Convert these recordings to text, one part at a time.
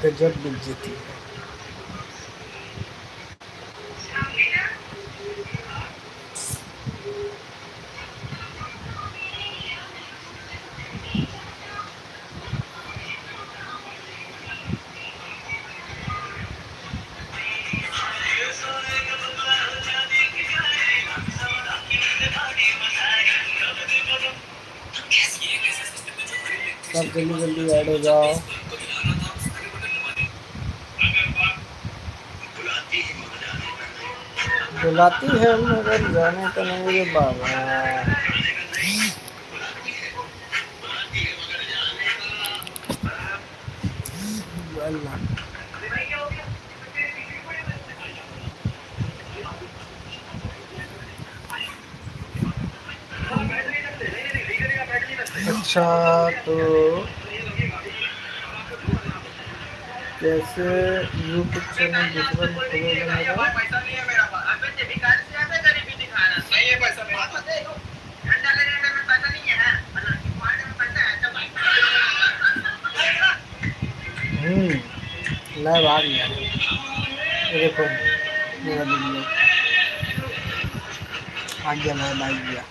गजब बेइज्जती है। सब जल्दी जल्दी ऐड हो जाओ। बुलाती है मगर जाने का नहीं रे बाबा। अच्छा तो कैसे यूट्यूब चैनल दूसरा में खोलोगे मेरा? लाइव आ गया, देखो मेरा वीडियो आ गया, लाइव आ गया,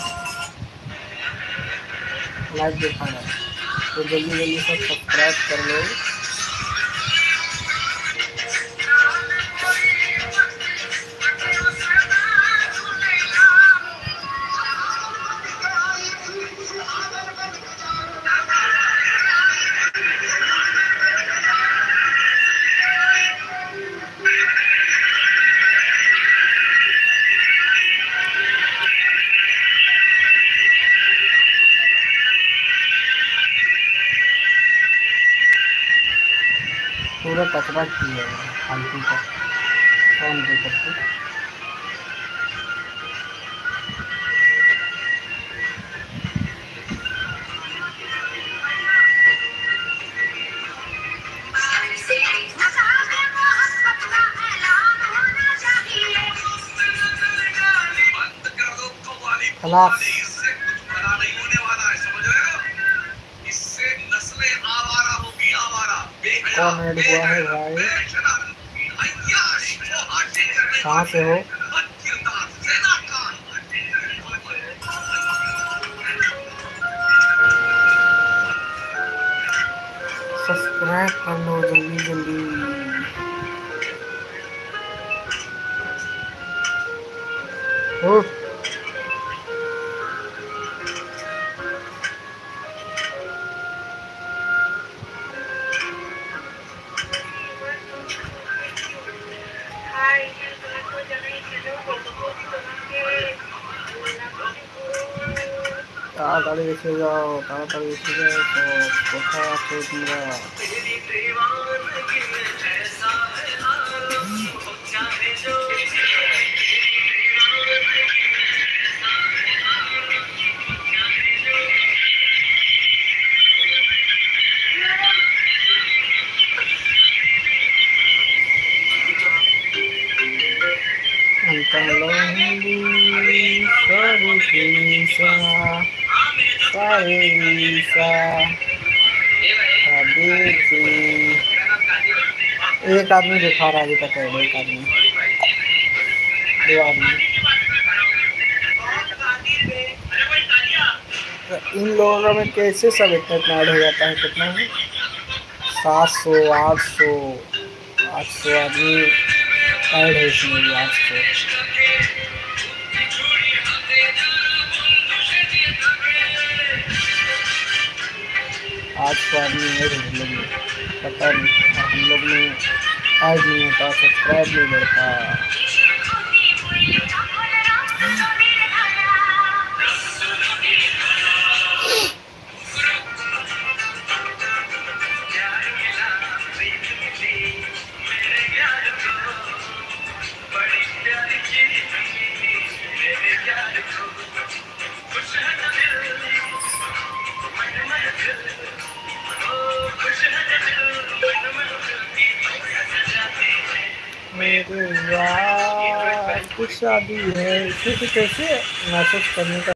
लाइव देखा है। तो जल्दी जल्दी सब सब्सक्राइब कर लो। पूरा कचरा किया है फालतू का फोन दे करके। खलास कौन ऐड हुआ है भाई? कहाँ से हो? सब्सक्राइब कर लो जल्दी जल्दी। हो তাড়াতাড়ি এসে যাও, তাড়াতাড়ি এসে যাও। তো কোথায় আছো তোমরা? एक आदमी दिखा रहा है अभी तक, एक आदमी, दो आदमी। इन लोगों में कैसे सब इतना ऐड हो जाता है? कितना है? 700 800 800 आदमी ऐड है इसमें भी। 800 आदमी ऐड है लोग में, पता नहीं। हम लोग में ऐड नहीं होता, सब्सक्राइब नहीं बढ़ता। मेरे यार की शादी है, इसे कैसे मैसेज करने का